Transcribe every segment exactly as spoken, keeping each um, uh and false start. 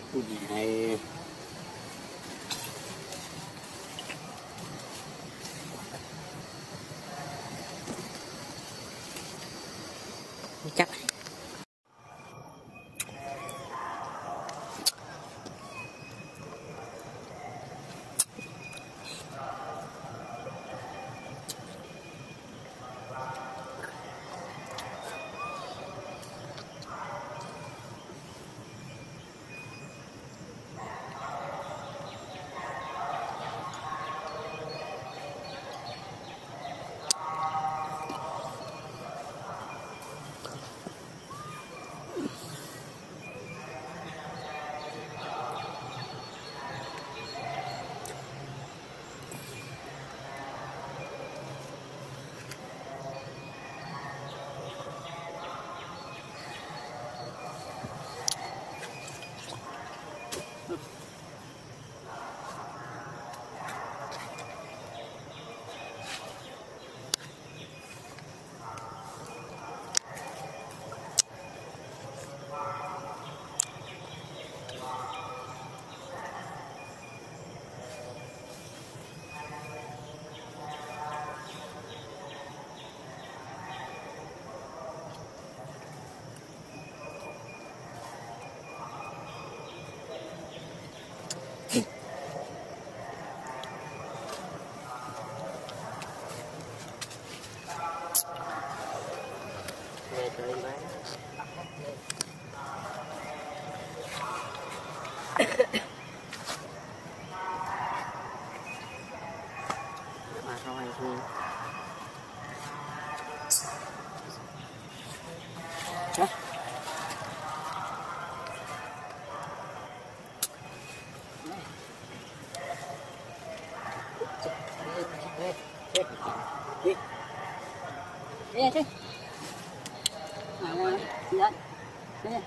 Này chắc mà rồi thì chết đi đi mà lên lên lên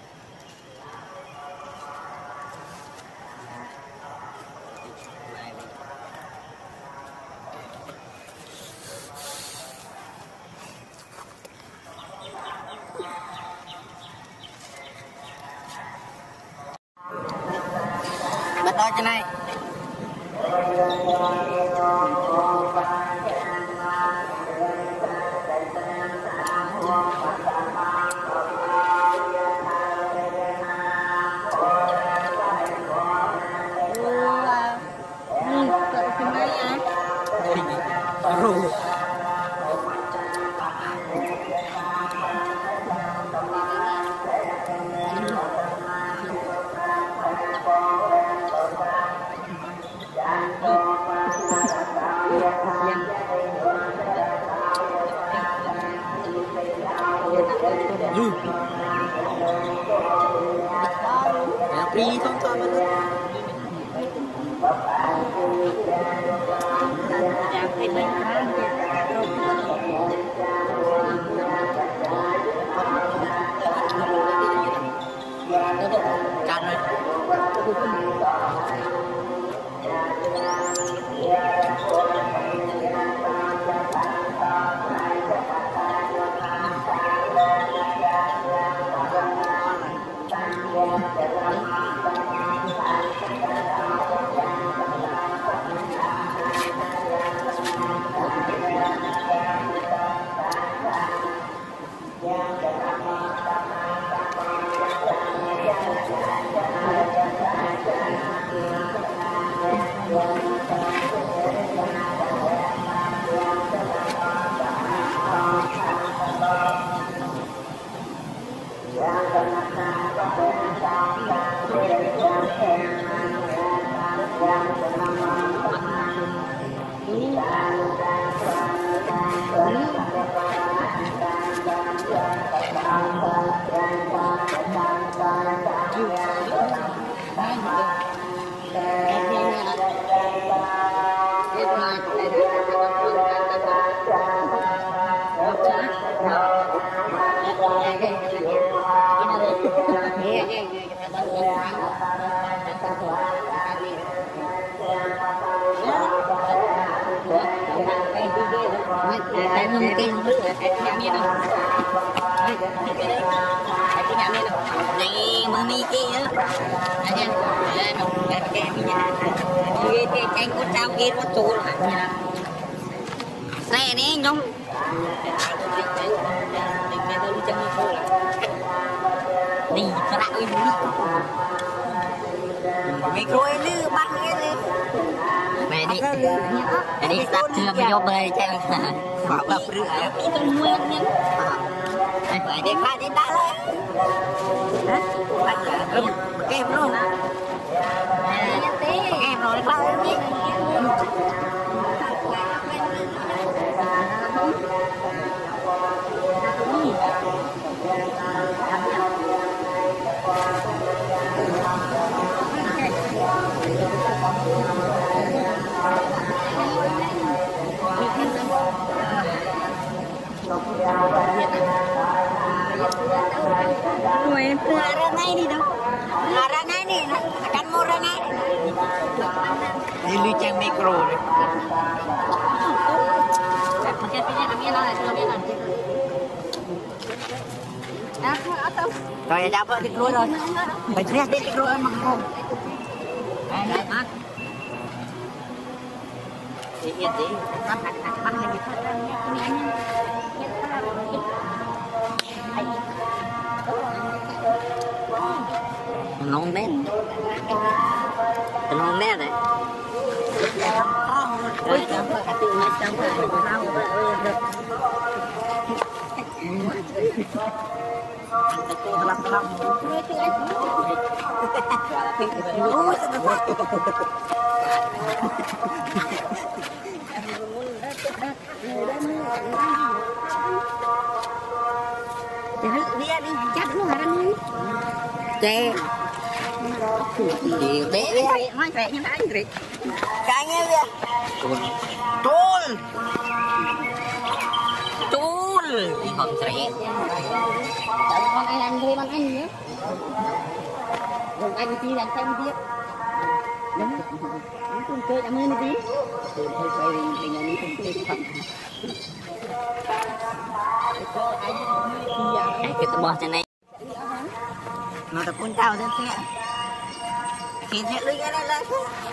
bật đôi trên này Lu. Ya pri tonton mana? Yang pri main Này mami kia cái nhà cái cái tranh con trao kia nó trốn lại này này nhung đi ra ơi micro lư bắt cái đi mẹ đi mẹ đi sắp chưa mới vô bơi chơi bảo bập rửa con nguyên nhân phải đi phải đi đã lên hả kem luôn kem rồi bao nhiêu Gue pelara ngay đi đâu, pelara ngay đi, akan mau ra ngay. Di lucang mikro. Pakai punya kami lah, kami lah. Aku atau? Kau yang dapat di keluar rồi. Berteriak di keluar makmum. Ada mak. Iya sih. Mak mak mak lagi. Ini hanya. Non đen non đen này ôi chẳng phải cái tiếng này chẳng phải sao được lắm lắm dia đi chắc luôn hả anh chơi gì bé bé nói trẻ như anh rịt cái nghe kìa trôn trôn đi học trẻ chẳng con anh anh thôi bằng anh nhé rồi anh chi làm xem tiếp đúng con chơi cảm ơn đi chơi chơi thì nhà đi cùng chơi thật cái cái bò trên này nó tập quân tao thế thế thì thế lưng cái này lên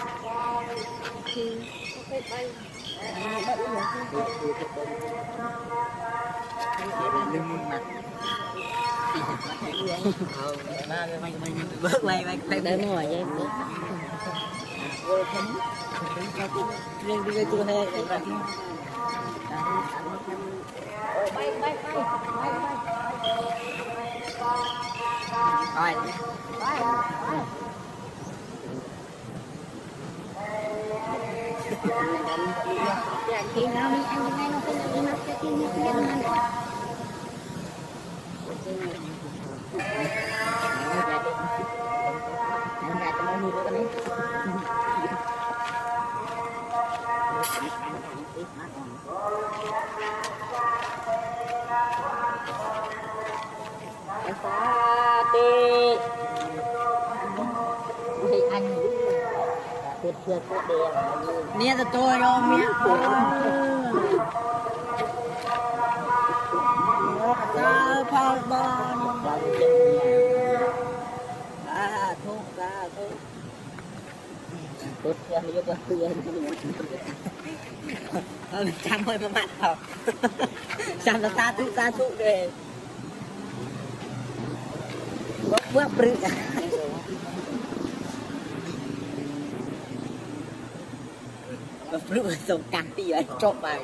bước quay quay quay đỡ mồi vậy riêng đi chưa hết bay bay bay bay rồi khi nào đi ăn ngay nó không đi mất cái kia như thế này thì anh tuyệt tuyệt tuyệt đẹp nè là tôi đâu miếng ta phao bon à thuốc ra thuốc tuyệt tuyệt như vậy tuyệt ờ chăm hơi mà mặt không chăm là ta thuốc ta thuốc để bước bước bự bự xong căng tí vậy trộm vào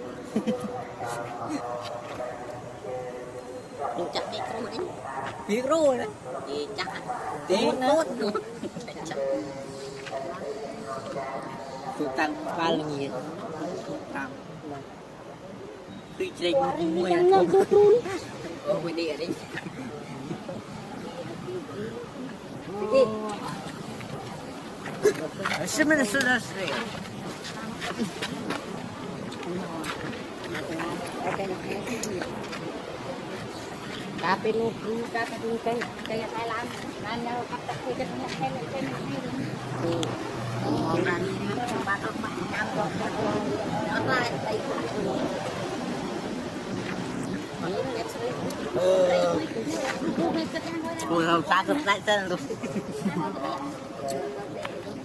đừng chặt cái con đấy biết rồi đấy thì chặt tốt tốt luôn tụi tăng ba là nhiều tăng tuy trình mùi không phải địa đấy Sebenarnya sudah sering. Tapi lu kita tadi kayak kayak Thailand, nanya apa sih kan kayak kayak kayak orang ini tempat tempat kantor apa itu. Ôi không xa cực lại chân luôn.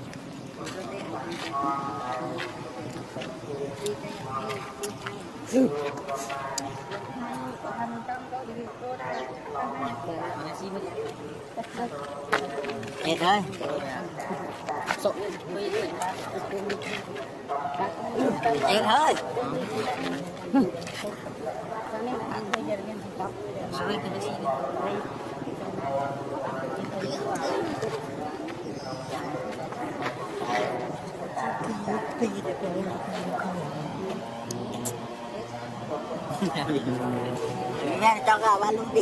Hết rồi. Hết thôi. Mẹ cho cả ba luôn đi.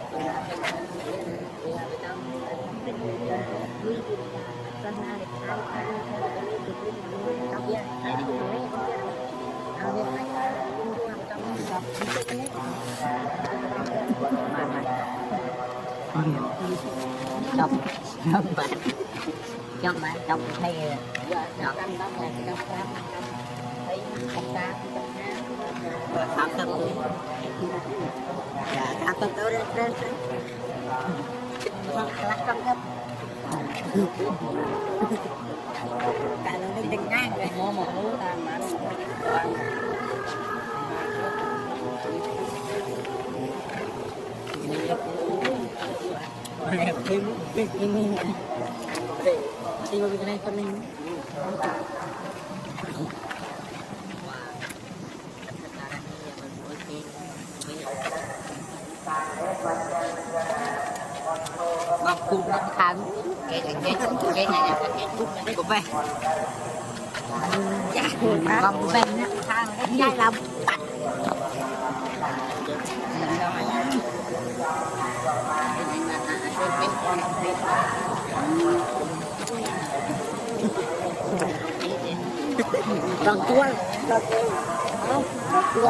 Chọc, chọc bạn, chọc bạn, chọc thấy chọc Thăm tâm tôi. Dạ, thăm tâm tôi lên lên. Lắc trong gấp. Cả nó lên tình ngang rồi. Mua một hú ta mà nó này phim phim phim này. Đi vào cái này con này. Bọc cùng nó kháng cái cái cái cái này là cái cái của về bọc của về nó kháng cái dây làm tắt bằng tua bằng tua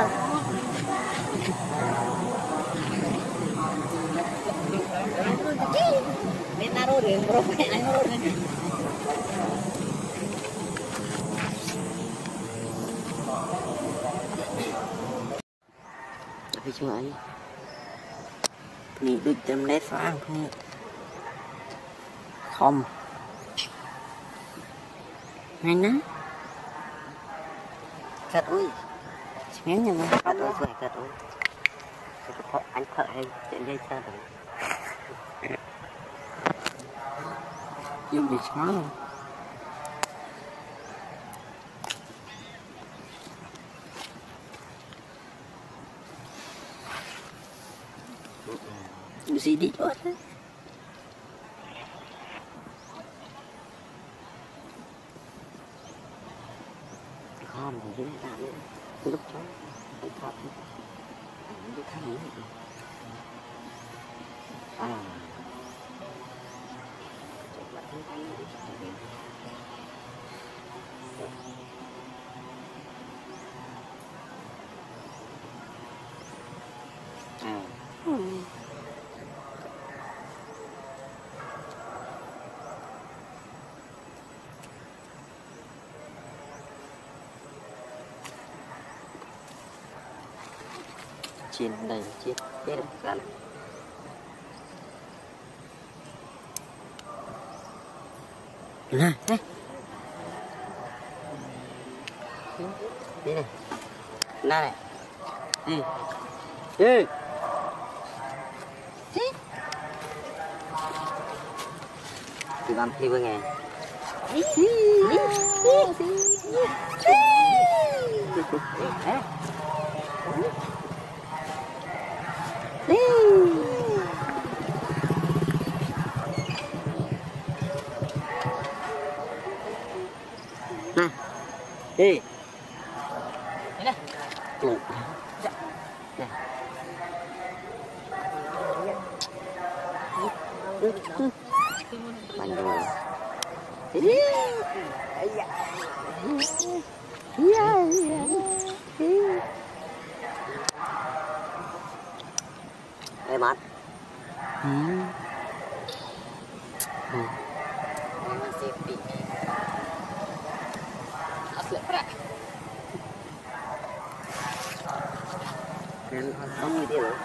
Kita rodin, bro, ini rodin. Tapi cuma ini, ini duit jam net soang ini, không, mana? Kat ui, sebenarnya mah kat ui, suai kat ui, anh thợ hay chuyện dây sao rồi. Dùng gì xóa luôn. Gì đi chốt đấy. Không thì cái này làm nữa. Lúc chó anh thọt đi. Anh đi thằng nữa. À. À. Ừ. Chiên đây chiên đây được cả này. Nè, đây. Đây này. Này. Đi. Đi. Đi. Đi bấm đi với nghe. Đi. Đi. Đi. Đi. Nè. Đi. Đây này. Tụ. Nè. Bánh rồi. Đi. Đây mắt. Ừ. Ừ. Không như thế nữa.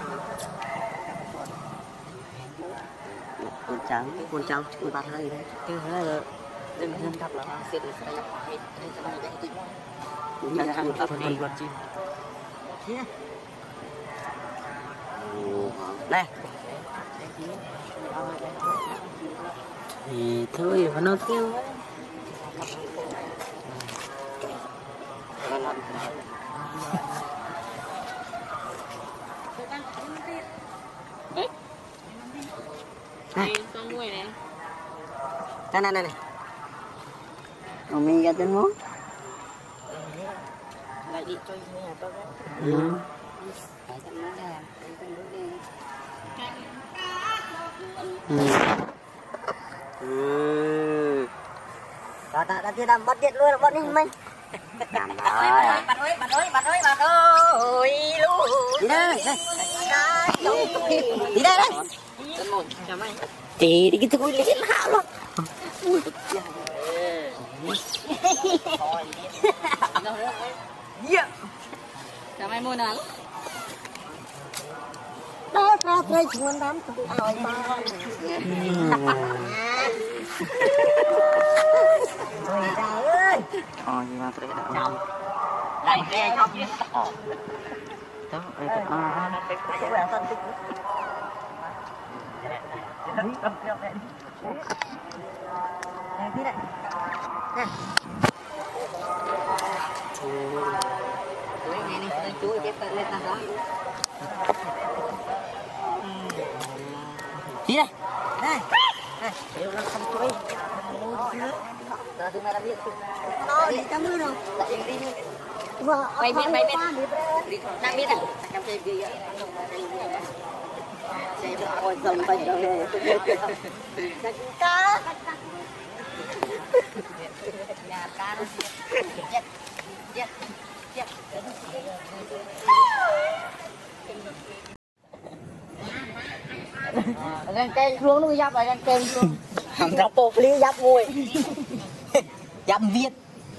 Con trắng, con trắng, con bát hơi đấy. Chứ hơi là đừng đừng thắp là xịt phải hay hay cho nó tí cũng như là ăn thắp phần vật chi này thì thôi mà nó kêu này con nuôi này đây này này này ông mi ra tên món lại đi chơi nhà tôi đấy ừ phải tận nó ra ừ đó đã đã làm bắt điện luôn bắt đi mình bạn ơi bạn ơi bạn ơi bạn ơi bạn ơi luôn đi đây đi đây đấy thì cái tôi lên hạ luôn ui chào mày mua nào đó ra đây chúng đám tụi ơi ba ôi trời ơi ôi mà tôi đã chồng lại đây không chứ đó đây à nó phải là tân tích đây đây chuối này này chuối chết lên ta đó đi đây đây đây đều nó không chuối rồi chúng ta đã biết nó đi trong mưa rồi lại đi bay biết bay biết đang biết à trong chơi gì á chơi ôi dòng bay rồi cá nhà cá chết chết chết đang cây luôn nó giáp lại đang cây luôn hàng rau bột lý giáp mùi giáp Việt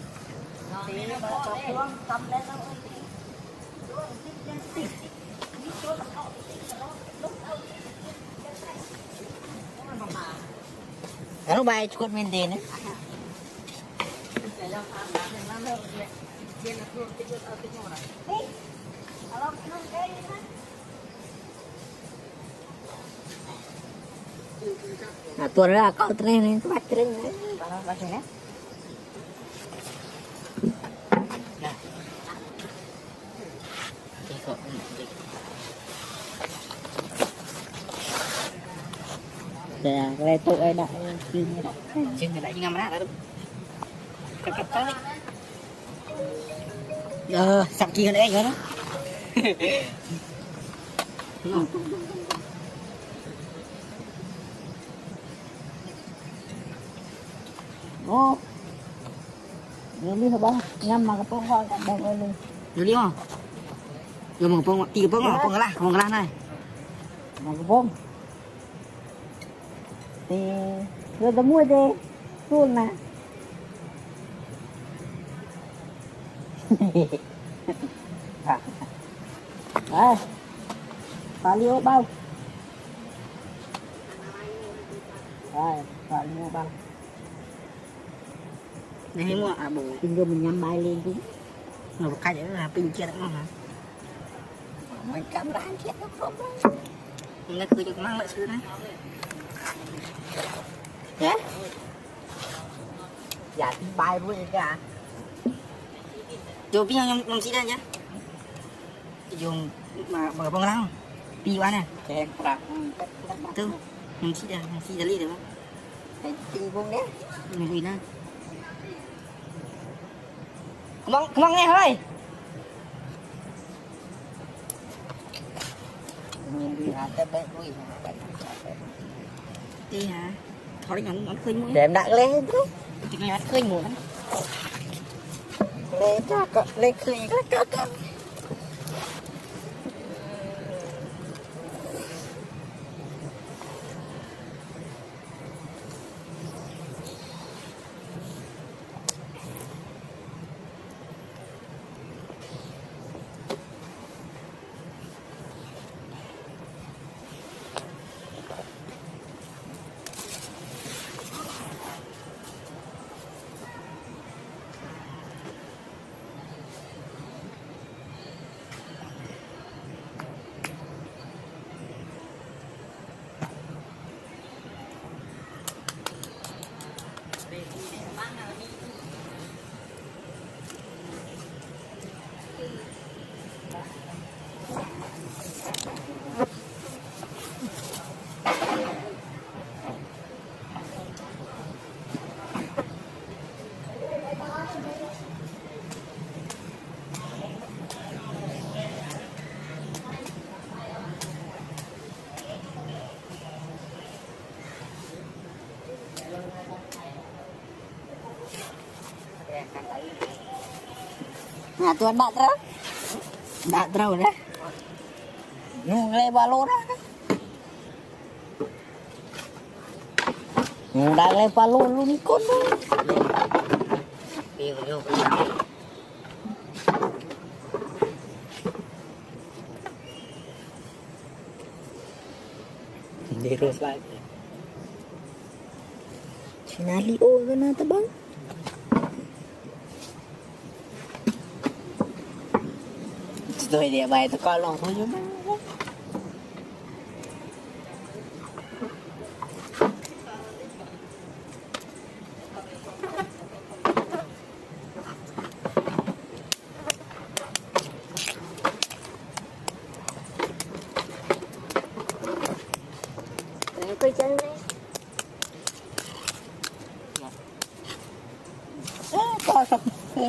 nó bay chuột bên đền đấy à tuần ra có tren này bắt tren đấy bắt tren đấy để cái tụi ấy đại chân cái đại ngâm nát đấy cắt cắt tới ờ sạc kia đấy nữa đó ô rồi đi hả ngâm mà cái bông hoa còn bông ơi luôn rồi đi không rồi một bông tì bông mà bông lá bông lá này một cái bông thì rồi ta mua đi luôn nè đây phá liêu bao đây phá liêu bao này mua à bù pin vô mình nhắm bay lên cũng rồi cái đấy là pin chia ngon hả mình cắm đá chết nó không nó cứ được mang lại xưa đấy nhé dạ bay luôn cả vô pin nhom nhom xí đây nhá dùng mà bờ bông lao pi quá nè kẹt bạc tư nhom xí đây nhom xí đây đi được không pi bông đấy mình quỳ nè mong mong nghe thôi nhìn đi hả tới bên quỳ đi hả thôi đi ngắn khơi mũi đệm đặt lên thì ngắn khơi mũi lên ra cọ lên khơi cái cọ Nah tuan tak terus, tak terus dah. Nung lebar lo dah. Nung dah lebar lo lu ni kon tu. Piu piu piu. Terus lagi. Sinali oh kena terbang. Rồi địa bài tôi coi lòng thôi chứ để quay chân đi coi không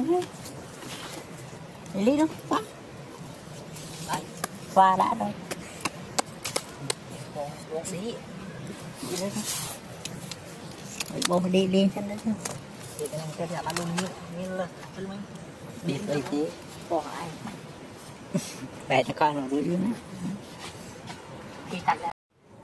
lý đâu quá pha đã rồi đi bố đi đi chân đấy chứ đi cái cái nhà ba luôn như như là biết đây chứ có ai về cho con rồi đuổi nữa khi tắt ra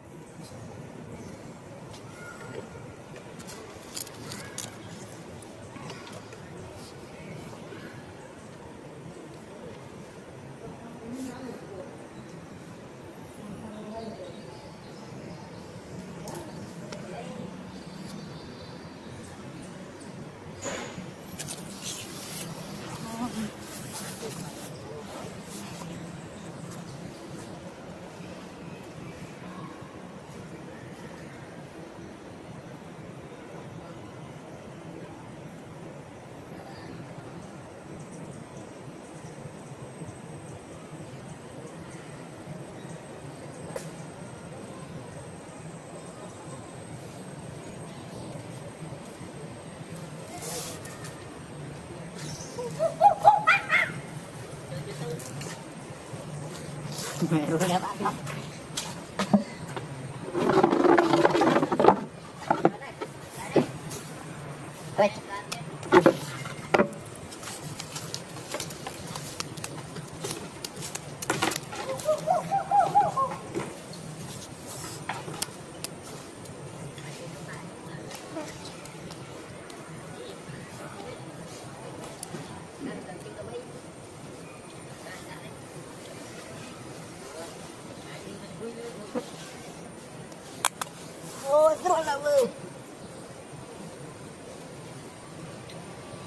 mẹ rồi các bạn không đây ôi rồi là vừa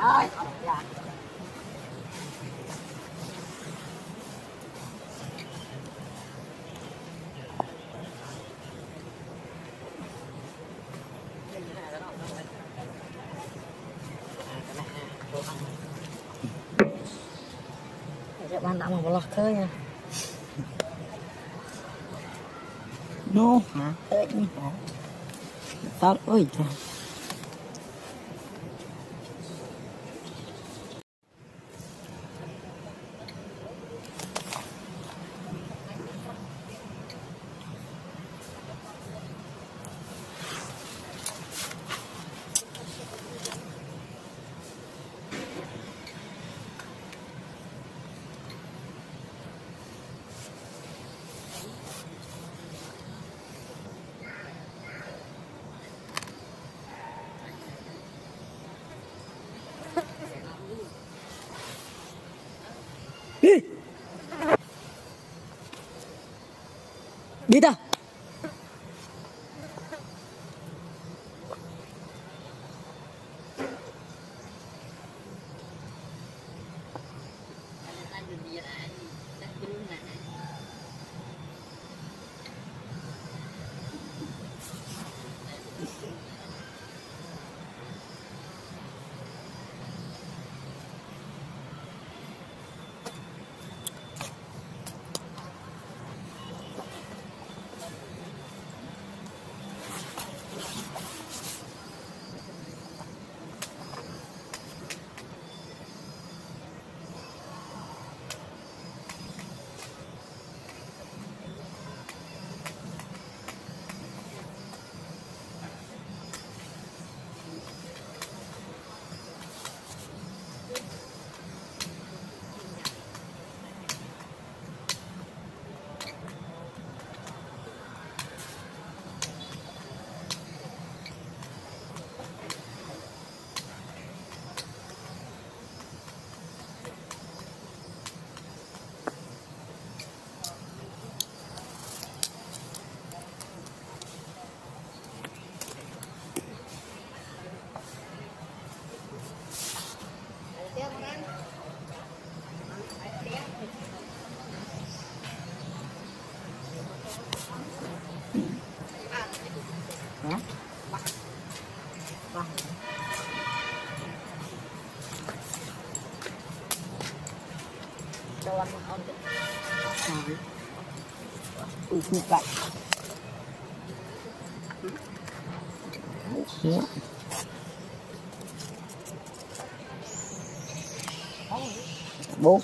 ơi. Các bạn đã một vlog thôi nha. No hả? Ê nhỉ? Tao ơi trời. Biết à? Hả? Cho ăn ăn đi. Ui như vậy. Ủa. Bố.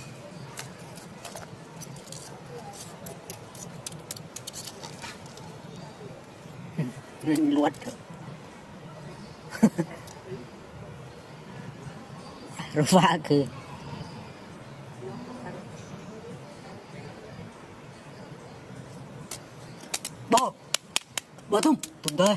Luột. Rupa ke. Bo. Bo tung, tung đây.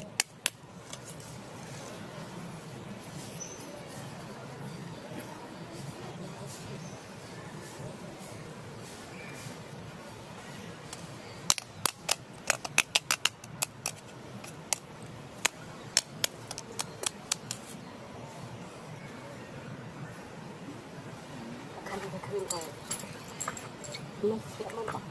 Lúc sẽ mất bọc.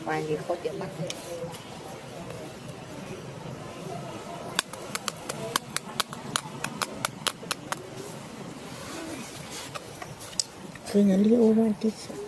Khoan gì khốt chữa mắt. Kayaknya romantis.